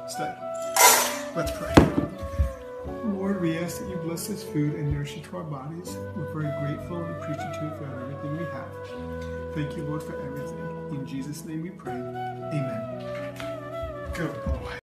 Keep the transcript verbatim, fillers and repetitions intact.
study. Let's pray. Lord, we ask that you bless this food and nourish it to our bodies. We're very grateful and appreciative for everything we have. Thank you, Lord, for everything. In Jesus' name we pray. Amen. Good boy.